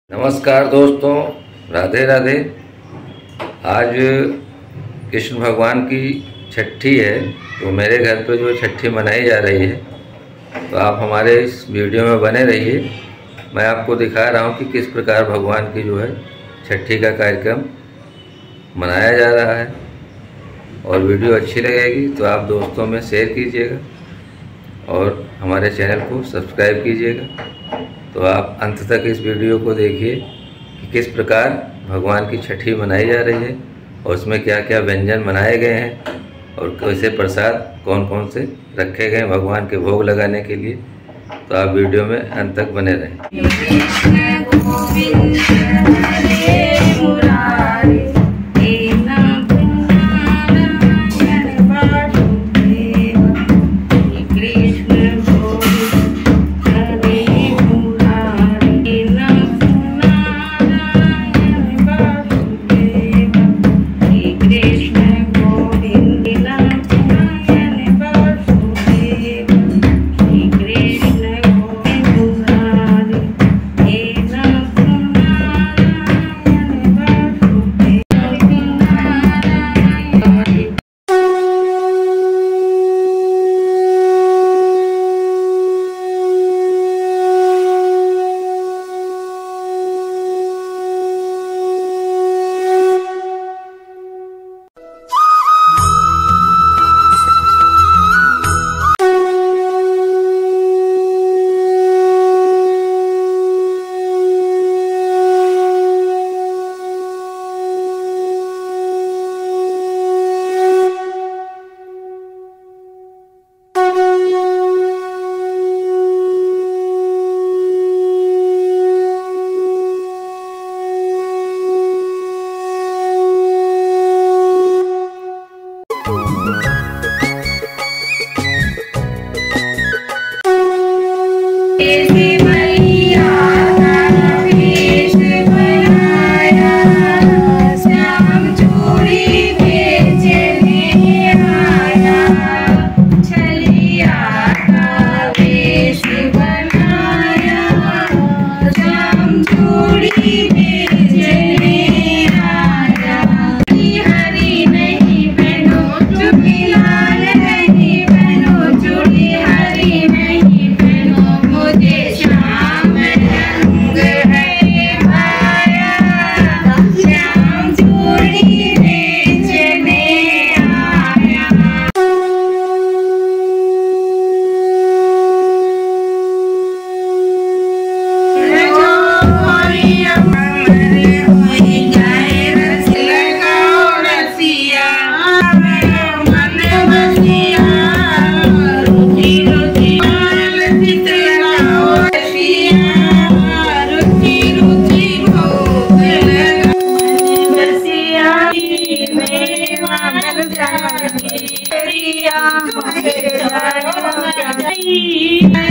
नमस्कार दोस्तों, राधे राधे। आज कृष्ण भगवान की छठी है, तो मेरे घर पे जो छठी मनाई जा रही है, तो आप हमारे इस वीडियो में बने रहिए। मैं आपको दिखा रहा हूँ कि किस प्रकार भगवान की जो है छठी का कार्यक्रम मनाया जा रहा है। और वीडियो अच्छी लगेगी तो आप दोस्तों में शेयर कीजिएगा और हमारे चैनल को सब्सक्राइब कीजिएगा। तो आप अंत तक इस वीडियो को देखिए कि किस प्रकार भगवान की छठी मनाई जा रही है और उसमें क्या क्या व्यंजन बनाए गए हैं और कैसे प्रसाद कौन कौन से रखे गए भगवान के भोग लगाने के लिए। तो आप वीडियो में अंत तक बने रहें। Yeah.